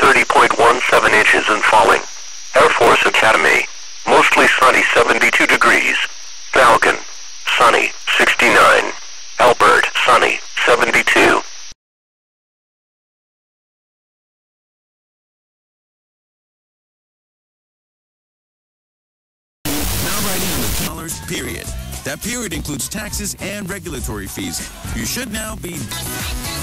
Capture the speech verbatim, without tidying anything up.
thirty point one seven inches and falling. Air Force Academy, mostly sunny seventy-two degrees. Falcon, sunny sixty-nine. Albert, sunny seventy-two. Now writing in the dollars, period. That period includes taxes and regulatory fees. You should now be...